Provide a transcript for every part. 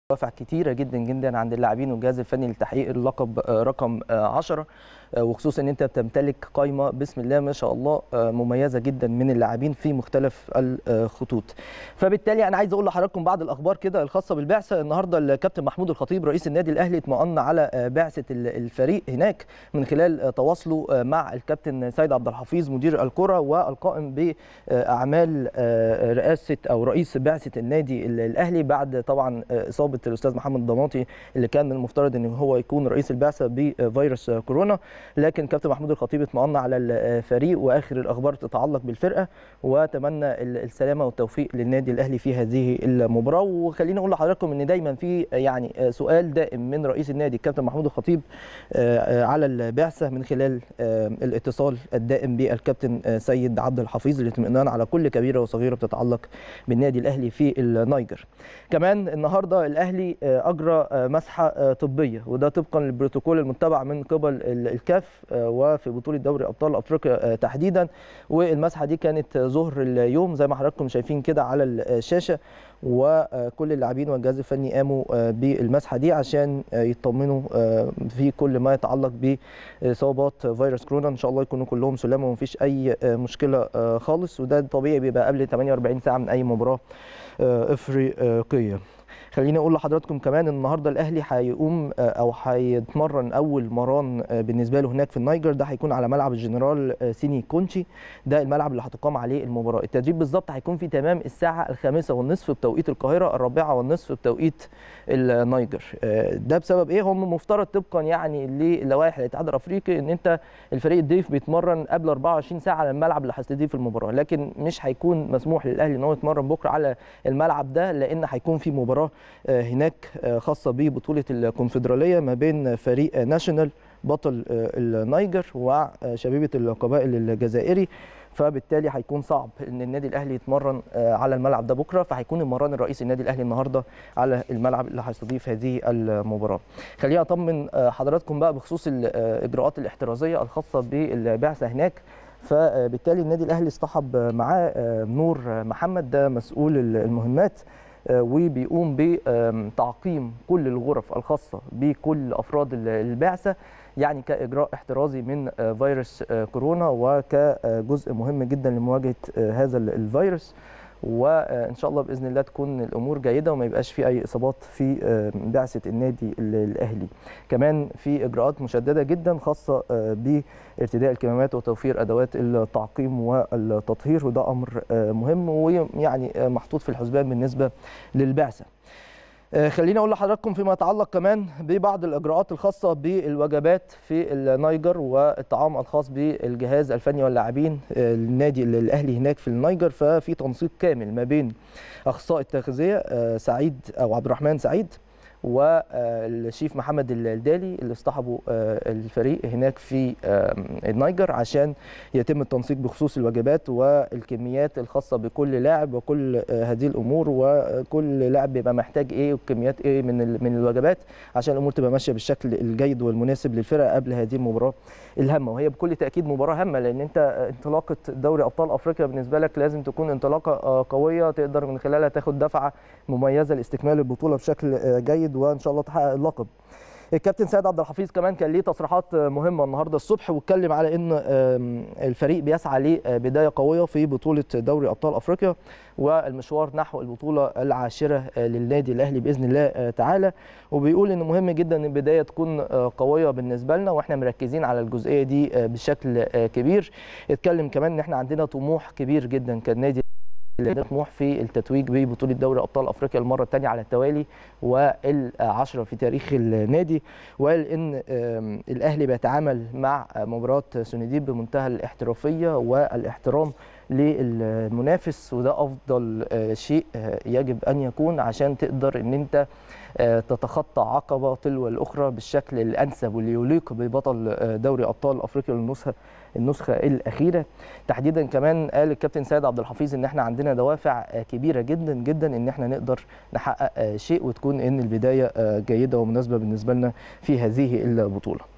دوافع كتيره جدا جدا عند اللاعبين والجهاز الفني لتحقيق اللقب رقم 10، وخصوصا ان انت بتمتلك قائمه بسم الله ما شاء الله مميزه جدا من اللاعبين في مختلف الخطوط. فبالتالي انا عايز اقول لحضراتكم بعض الاخبار كده الخاصه بالبعثه. النهارده الكابتن محمود الخطيب رئيس النادي الاهلي اطمأن على بعثه الفريق هناك من خلال تواصله مع الكابتن سيد عبد الحفيظ مدير الكره والقائم باعمال رئاسه او رئيس بعثه النادي الاهلي بعد طبعا اصابه الاستاذ محمد ضماطي اللي كان من المفترض ان هو يكون رئيس البعثه بفيروس كورونا. لكن كابتن محمود الخطيب اطمأن على الفريق واخر الاخبار تتعلق بالفرقه، وتمنى السلامه والتوفيق للنادي الاهلي في هذه المباراه. وخليني اقول لحضراتكم ان دايما في يعني سؤال دائم من رئيس النادي الكابتن محمود الخطيب على البعثه من خلال الاتصال الدائم بالكابتن سيد عبد الحفيظ للاطمئنان على كل كبيره وصغيره بتتعلق بالنادي الاهلي في النيجر. كمان النهارده الاهلي اجرى مسحه طبيه، وده طبقا للبروتوكول المتبع من قبل الكاف وفي بطوله دوري ابطال افريقيا تحديدا. والمسحه دي كانت ظهر اليوم زي ما حضراتكم شايفين كده على الشاشه، وكل اللاعبين والجهاز الفني قاموا بالمسحه دي عشان يطمنوا في كل ما يتعلق باصابات فيروس كورونا. ان شاء الله يكونوا كلهم سلامه ومفيش اي مشكله خالص، وده طبيعي بيبقى قبل 48 ساعه من اي مباراه افريقيه. خليني اقول لحضراتكم كمان النهارده الاهلي هيقوم او هيتمرن اول مران بالنسبه له هناك في النيجر. ده هيكون على ملعب الجنرال سيني كونشي، ده الملعب اللي هتقام عليه المباراه. التدريب بالظبط هيكون في تمام الساعه 5:30 بتوقيت القاهره، 4:30 بتوقيت النيجر. ده بسبب ايه؟ هم مفترض طبقا يعني للوائح الاتحاد الافريقي ان انت الفريق الضيف بيتمرن قبل 24 ساعه على الملعب اللي هيستضيف المباراه، لكن مش هيكون مسموح للاهلي ان هو يتمرن بكره على الملعب ده، لان هيكون في مباراه هناك خاصه ببطوله الكونفدراليه ما بين فريق ناشونال بطل النيجر وشبيبه القبائل الجزائري. فبالتالي هيكون صعب ان النادي الاهلي يتمرن على الملعب ده بكره، فهيكون المران الرئيسي النادي الاهلي النهارده على الملعب اللي هيستضيف هذه المباراه. خليني اطمن حضراتكم بقى بخصوص الاجراءات الاحترازيه الخاصه بالبعثه هناك. فبالتالي النادي الاهلي اصطحب معاه نور محمد، ده مسؤول المهمات، وبيقوم بتعقيم كل الغرف الخاصه بكل افراد البعثه، يعني كاجراء احترازي من فيروس كورونا وكجزء مهم جدا لمواجهه هذا الفيروس. وان شاء الله باذن الله تكون الامور جيده وما يبقاش في اي اصابات في بعثه النادي الاهلي. كمان في اجراءات مشدده جدا خاصه بارتداء الكمامات وتوفير ادوات التعقيم والتطهير، وده امر مهم ويعني محطوط في الحسبان بالنسبه للبعثه. خليني اقول لحضراتكم فيما يتعلق كمان ببعض الاجراءات الخاصه بالوجبات في النيجر والطعام الخاص بالجهاز الفني واللاعبين النادي الاهلي هناك في النيجر. ففي تنسيق كامل ما بين اخصائي التغذيه سعيد او عبد الرحمن سعيد والشيف محمد الدالي اللي اصطحبوا الفريق هناك في النيجر عشان يتم التنسيق بخصوص الوجبات والكميات الخاصه بكل لاعب وكل هذه الامور، وكل لاعب بيبقى محتاج ايه وكميات ايه من الوجبات عشان الامور تبقى ماشيه بالشكل الجيد والمناسب للفرقه قبل هذه المباراه الهامه. وهي بكل تاكيد مباراه هامه، لان انت انطلاقه دوري ابطال افريقيا بالنسبه لك لازم تكون انطلاقه قويه تقدر من خلالها تاخد دفعه مميزه لاستكمال البطوله بشكل جيد وان شاء الله تحقق اللقب. الكابتن سيد عبد الحفيظ كمان كان ليه تصريحات مهمه النهارده الصبح، واتكلم على ان الفريق بيسعى لبدايه قويه في بطوله دوري ابطال افريقيا والمشوار نحو البطوله العاشره للنادي الاهلي باذن الله تعالى. وبيقول ان مهم جدا ان البدايه تكون قويه بالنسبه لنا واحنا مركزين على الجزئيه دي بشكل كبير. اتكلم كمان ان احنا عندنا طموح كبير جدا كالنادي طموح في التتويج ببطوله دوري ابطال افريقيا المره الثانيه على التوالي وال10 في تاريخ النادي. وقال ان الاهلي بيتعامل مع مباراه سونديب بمنتهى الاحترافيه والاحترام للمنافس، وده افضل شيء يجب ان يكون عشان تقدر ان انت تتخطى عقبه تلو الاخرى بالشكل الانسب واللي يليق ببطل دوري ابطال افريقيا النسخه الاخيره تحديدا. كمان قال الكابتن سيد عبد الحفيظ ان احنا عندنا دوافع كبيره جدا جدا ان احنا نقدر نحقق شيء وتكون ان البدايه جيده ومناسبه بالنسبه لنا في هذه البطوله.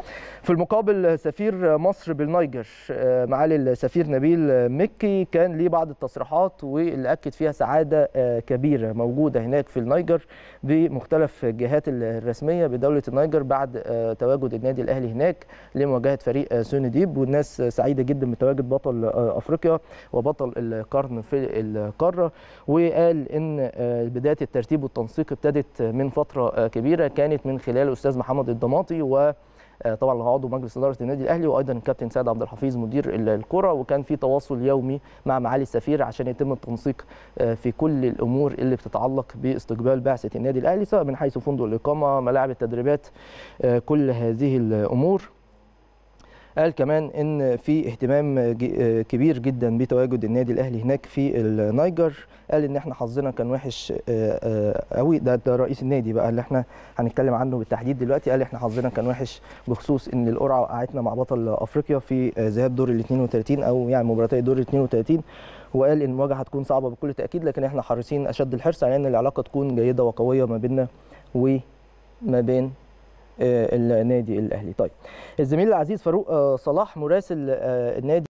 في المقابل سفير مصر بالنيجر معالي السفير نبيل مكي كان ليه بعض التصريحات واللي أكد فيها سعادة كبيرة موجودة هناك في النيجر بمختلف الجهات الرسمية بدولة النيجر بعد تواجد النادي الأهلي هناك لمواجهة فريق سونيديب، والناس سعيدة جدا بتواجد بطل أفريقيا وبطل القرن في القارة. وقال إن بداية الترتيب والتنسيق ابتدت من فترة كبيرة كانت من خلال الأستاذ محمد الضماطي طبعا هو عضو مجلس اداره النادي الاهلي، وايضا الكابتن سيد عبد الحفيظ مدير الكره، وكان في تواصل يومي مع معالي السفير عشان يتم التنسيق في كل الامور اللي بتتعلق باستقبال بعثه النادي الاهلي سواء من حيث فندق الاقامه، ملاعب التدريبات، كل هذه الامور. قال كمان ان في اهتمام كبير جدا بتواجد النادي الاهلي هناك في النيجر. قال ان احنا حظنا كان وحش قوي، ده رئيس النادي بقى اللي احنا هنتكلم عنه بالتحديد دلوقتي. قال احنا حظنا كان وحش بخصوص ان القرعه وقعتنا مع بطل افريقيا في ذهاب دور ال 32 او يعني مباراتي دور ال 32، وقال ان المواجهه هتكون صعبه بكل تاكيد، لكن احنا حريصين اشد الحرص على ان العلاقه تكون جيده وقويه ما بيننا وما بين النادي الاهلي. طيب الزميل العزيز فاروق صلاح مراسل النادي